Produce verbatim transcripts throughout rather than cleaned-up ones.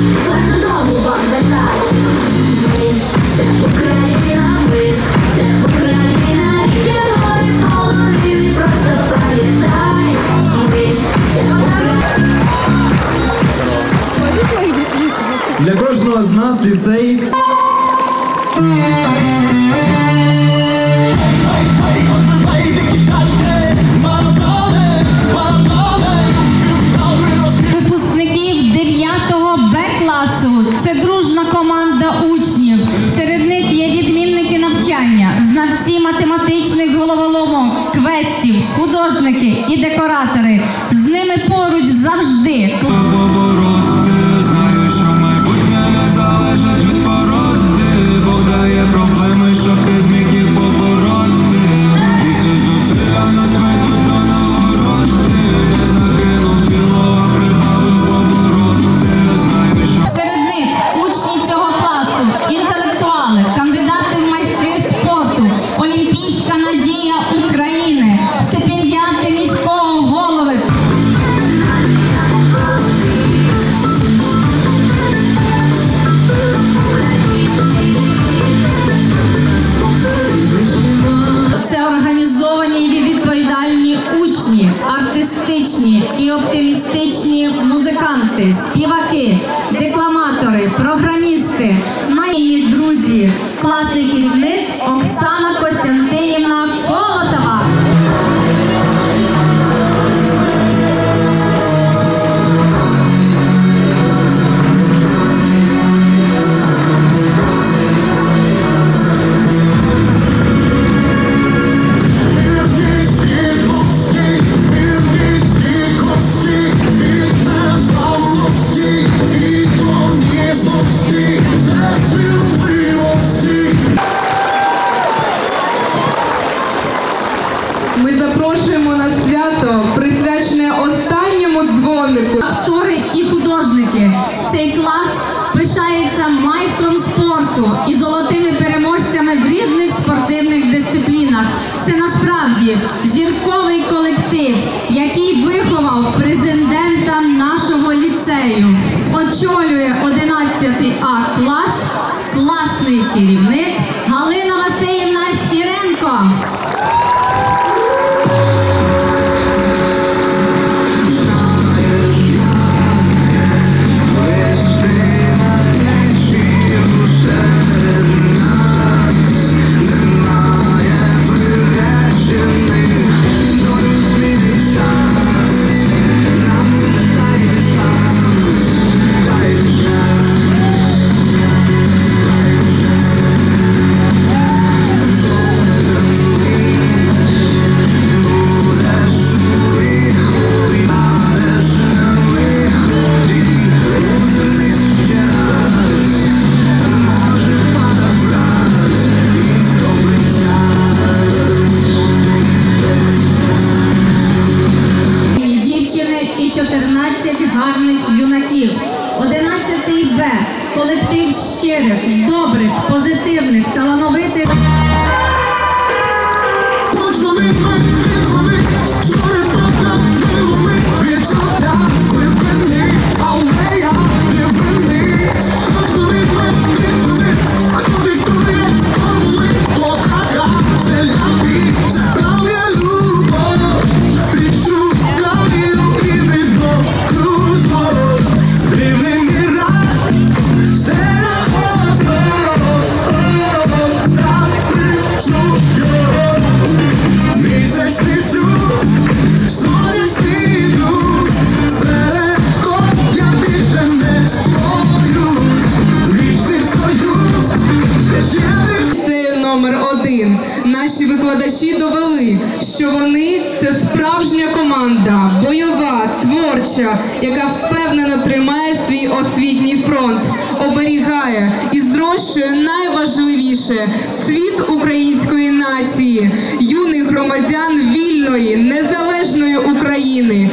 Для кожного з нас ліцей. Випускників дев'ятого Б класу. Це дружна команда учнів. Серед них є відмінники навчання, знавці математичних головоломок, квестів, художники і декоратори. З ними поруч завжди. Артистичні і оптимістичні музиканти, співаки, декламатори, програмісти, мої друзі, класний керівник Оксана Костянтинівна Колотова. Ми запрошуємо на свято, присвячене останньому дзвонику. Актори і художники. Цей клас пишається майстром спорту і золотими переможцями в різних спортивних дисциплінах. Це насправді зірковий колектив, який виховав президента нашого ліцею. Очолює одинадцятий А клас класний керівник Галина Васильівна Сіренко. І чотирнадцять гарних юнаків. одинадцятий Б. Колектив щирих, добрих, позитивних, талановитих. Наші викладачі довели, що вони – це справжня команда, бойова, творча, яка впевнено тримає свій освітній фронт, оберігає і зрощує найважливіше – цвіт української нації, юних громадян вільної, незалежної України.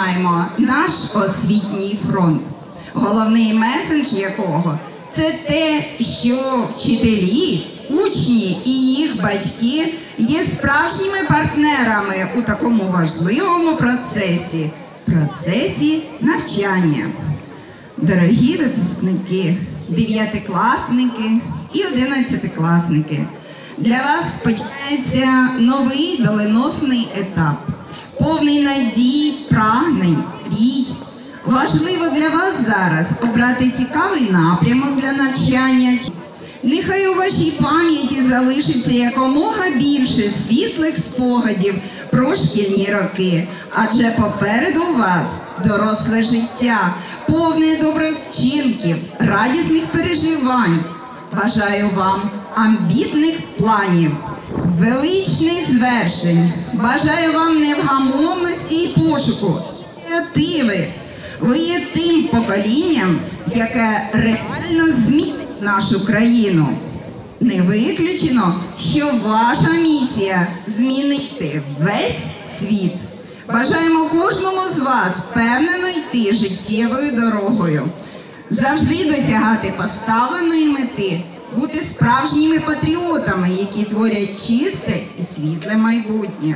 маємо наш освітній фронт, головний меседж якого – це те, що вчителі, учні і їх батьки є справжніми партнерами у такому важливому процесі – процесі навчання. Дорогі випускники, дев'ятикласники і одинадцятикласники, для вас починається новий доленосний етап, повний надій, прагнень, мрій. Важливо для вас зараз обрати цікавий напрямок для навчання. Нехай у вашій пам'яті залишиться якомога більше світлих спогадів про шкільні роки, адже попереду у вас доросле життя, повне добрих вчинків, радісних переживань. Бажаю вам амбітних планів, величних звершень. Бажаю вам невгамовності і пошуку, ініціативи. Ви є тим поколінням, яке реально змінить нашу країну. Не виключено, що ваша місія – змінити весь світ. Бажаємо кожному з вас впевнено йти життєвою дорогою, завжди досягати поставленої мети, бути справжніми патріотами, які творять чисте і світле майбутнє.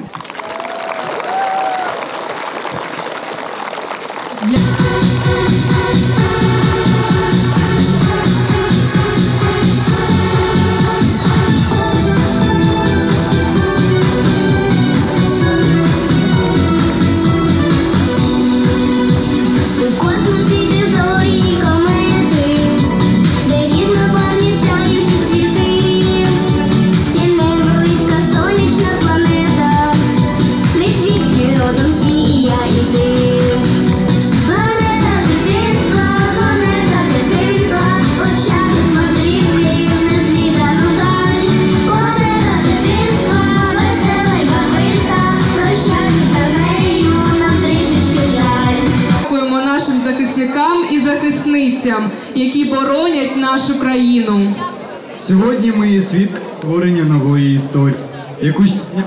Захисникам і захисницям, які боронять нашу країну. Сьогодні ми є свідками творення нової історії, яку щодня,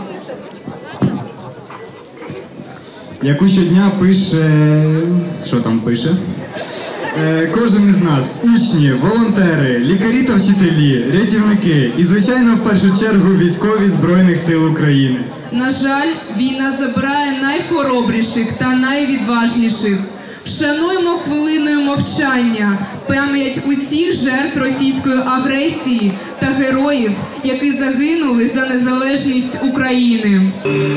яку щодня пише... Що там пише? Е, кожен із нас – учні, волонтери, лікарі та вчителі, рятівники і, звичайно, в першу чергу, військові Збройних сил України. На жаль, війна забирає найхоробріших та найвідважніших. Вшануємо хвилиною мовчання пам'ять усіх жертв російської агресії та героїв, які загинули за незалежність України.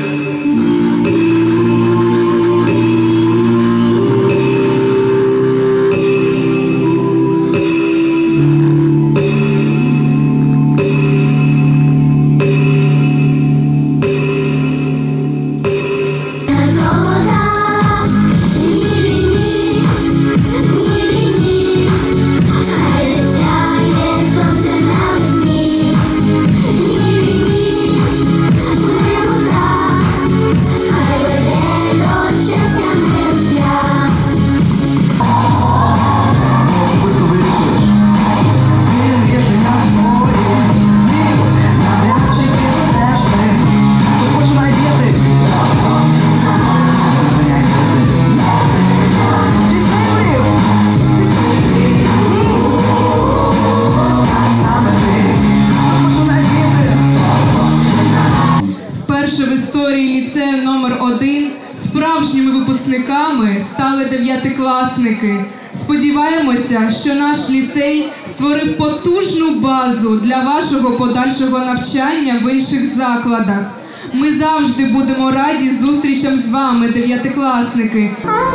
Ліцею номер один справжніми випускниками стали дев'ятикласники. Сподіваємося, що наш ліцей створив потужну базу для вашого подальшого навчання в інших закладах. Ми завжди будемо раді зустрічам з вами, дев'ятикласники.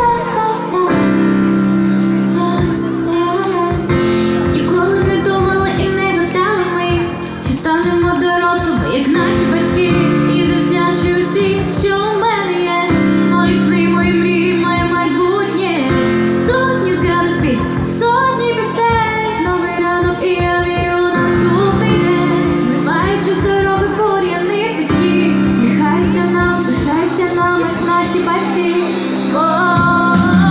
Ніколи не думали і не гадали ми, що станемо дорослими, як наші батьки. І завдячую всім, що в мене є. Мої сни, мої мрії, моє майбутнє. Сотні згадок від, сотні пісень. Новий ранок і я вірю в наступний день. Зриваючи з дороги бур'яни такі. Сміхаються нам, пишаються нам, як наші батьки. О-о-о.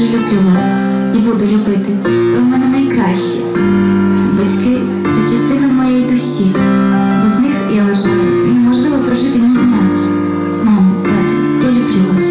люблю вас і буду любити. Ви в мене найкращі. Батьки – це частина моєї душі. Без них, я вважаю, неможливо прожити ні дня. Мамо, тату, я люблю вас.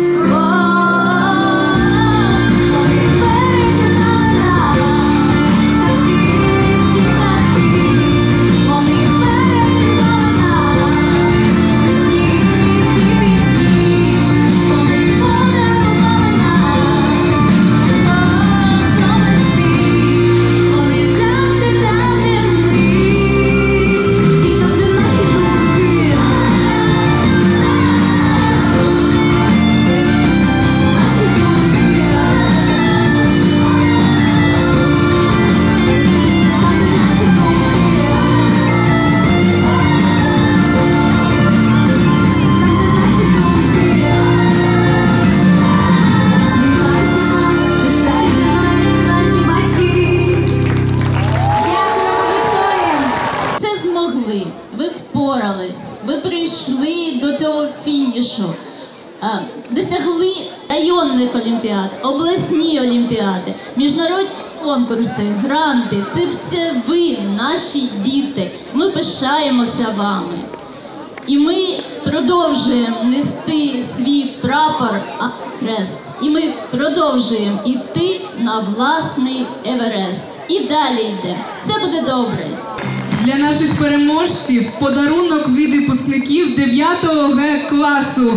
Ви впорались, ви прийшли до цього фінішу, досягли районних олімпіад, обласні олімпіади, міжнародні конкурси, гранти. Це все ви, наші діти. Ми пишаємося вами. І ми продовжуємо нести свій прапор, а хрест. І ми продовжуємо йти на власний Еверест. І далі йде. Все буде добре. Для наших переможців подарунок від випускників дев'ятого Г класу.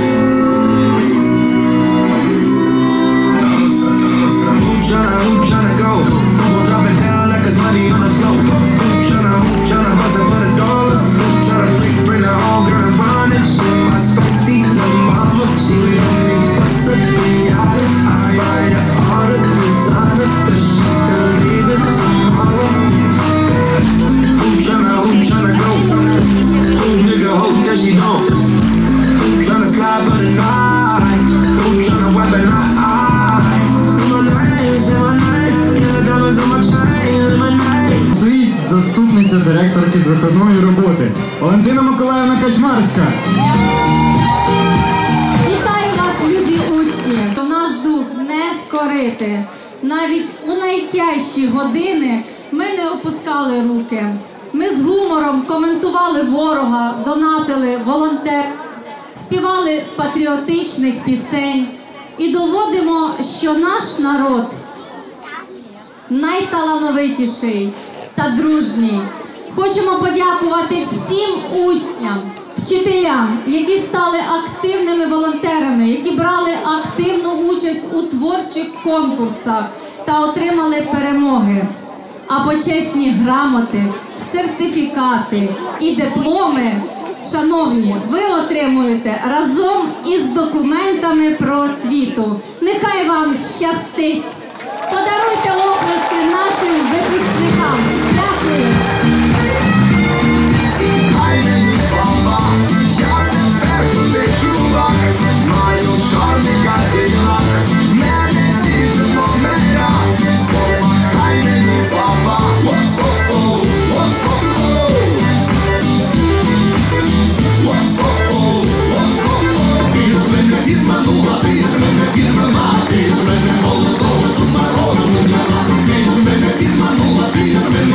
Заступниця директорки з виховної роботи Валентина Миколаївна Качмарська. Вітаю вас, любі учні! То наш дух не скорити. Навіть у найтяжчі години ми не опускали руки. Ми з гумором коментували ворога, донатили волонтер, співали патріотичних пісень і доводимо, що наш народ найталановитіший та дружній. Хочемо подякувати всім учням, вчителям, які стали активними волонтерами, які брали активну участь у творчих конкурсах та отримали перемоги. А почесні грамоти, сертифікати і дипломи, шановні, ви отримуєте разом із документами про освіту. Нехай вам щастить! Подаруйте оплески нашим випускникам. Дякую. Ти ж мене молодого, тут народу не знала, ти ж мене підманула, ти ж мене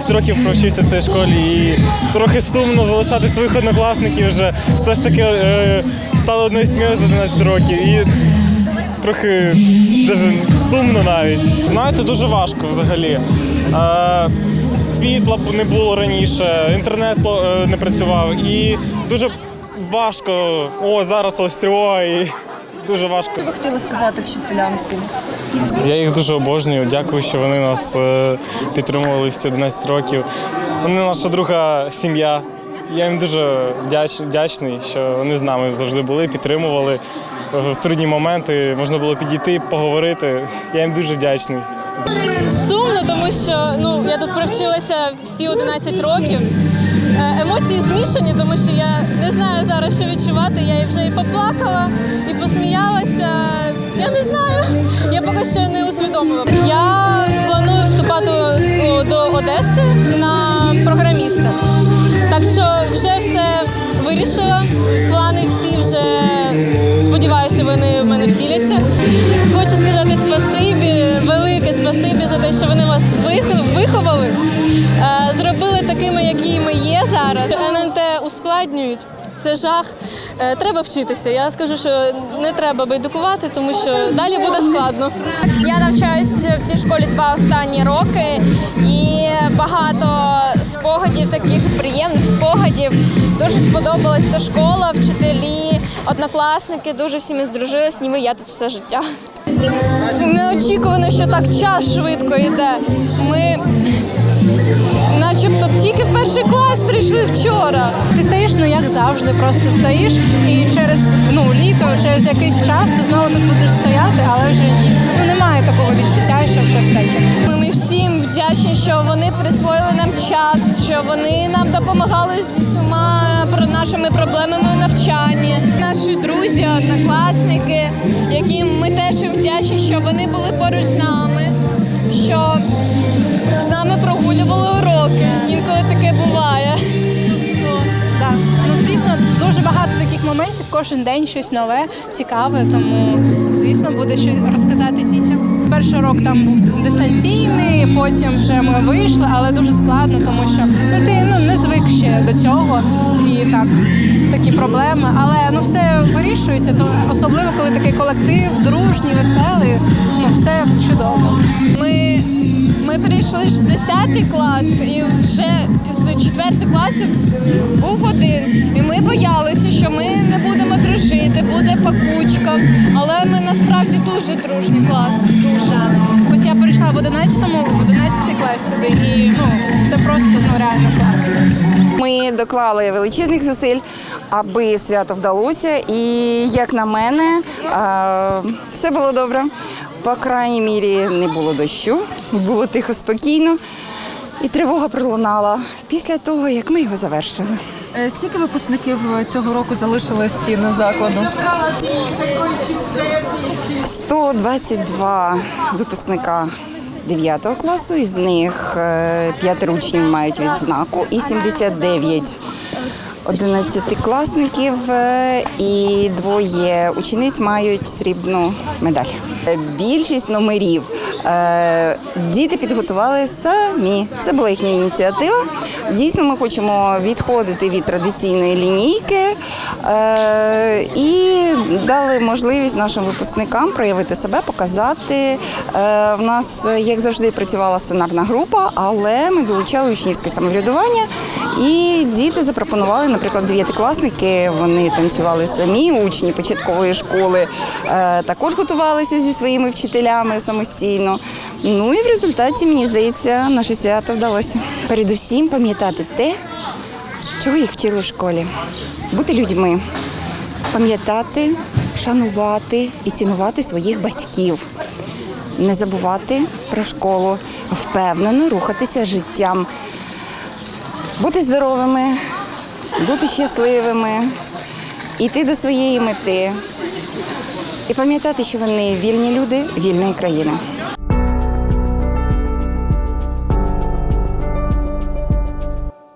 одинадцять років провчився в цій школі і трохи сумно залишати своїх однокласників вже. Все ж таки е, стало одною сім'єю за одинадцять років і трохи даже сумно навіть. Знаєте, дуже важко взагалі. Е, світла не було раніше, інтернет е, не працював і дуже важко. О, зараз ось тривога і дуже важко. Що ви хотіли сказати вчителям всім? Я їх дуже обожнюю. Дякую, що вони нас е, підтримували всі одинадцять років. Вони наша друга сім'я. Я їм дуже вдяч, вдячний, що вони з нами завжди були, підтримували. В трудні моменти можна було підійти, поговорити. Я їм дуже вдячний. Сумно, тому що ну, я тут провчилася всі одинадцять років. Емоції змішані, тому що я не знаю зараз, що відчувати. Я вже і поплакала, і посміялася. Я не знаю. Я поки що не усвідомила. Я планую вступати до Одеси на програміста. Так що вже все вирішила. Плани всі вже, сподіваюся, вони в мене втіляться. Хочу сказати спасибі, велике спасибі за те, що вони вас виховали, зробили такими, які ми є зараз. ен ен те ускладнюють. Це жах. Треба вчитися. Я скажу, що не треба байдикувати, тому що далі буде складно. Я навчаюся в цій школі два останні роки і багато спогадів, таких приємних спогадів. Дуже сподобалася ця школа, вчителі, однокласники, дуже всі ми здружились, ніби я тут все життя. Неочікувано, що так час швидко йде. Ми начебто тільки в перший клас прийшли вчора. Ти стоїш, ну як завжди, просто стоїш і через ну, літо, через якийсь час ти знову тут будеш стояти, але вже ні. Ну немає такого відчуття, що вже все є. Ми, ми всім вдячні, що вони присвоїли нам час, що вони нам допомагали з усіма нашими проблемами в навчанні. Наші друзі, однокласники, яким ми теж вдячні, що вони були поруч з нами, що з нами прогулювали уроки. Інколи таке буває. Да. Ну, звісно, дуже багато таких моментів, кожен день щось нове, цікаве, тому, звісно, буде щось розказати дітям. Перший урок там був дистанційний, потім вже ми вийшли, але дуже складно, тому що ну, ти ну, не звик ще до цього і так, такі проблеми. Але ну, все вирішується, то, особливо, коли такий колектив, дружній, веселий, ну, все чудово. Ми Ми прийшли ж в десятий клас і вже з четвертих класів був один. І ми боялися, що ми не будемо дружити, буде пакучка. Але ми насправді дуже дружний клас, дуже. Ось я прийшла в одинадцятому, в одинадцятий клас сюди і ну, це просто ну, реально класно. Ми доклали величезних зусиль, аби свято вдалося і, як на мене, все було добре. По крайній мірі не було дощу, було тихо, спокійно і тривога пролунала після того, як ми його завершили. Скільки випускників цього року залишили стіни закладу? сто двадцять два випускника дев'ятого класу, із них п'ятеро учнів мають відзнаку і сімдесят дев'ять одинадцятикласників і двоє учениць мають срібну медаль. Більшість номерів діти підготували самі. Це була їхня ініціатива. Дійсно, ми хочемо відходити від традиційної лінійки і дали можливість нашим випускникам проявити себе, показати. В нас, як завжди, працювала сценарна група, але ми долучали учнівське самоврядування і діти запропонували, наприклад, дев'ятикласники, вони танцювали самі, учні початкової школи також готувалися зі своїми вчителями самостійно. Ну і в результаті, мені здається, наше свято вдалося. Передусім пам'ятати те, чого їх вчили в школі. Бути людьми, пам'ятати, шанувати і цінувати своїх батьків. Не забувати про школу, впевнено рухатися життям. Бути здоровими, бути щасливими, йти до своєї мети і пам'ятати, що вони вільні люди вільної країни.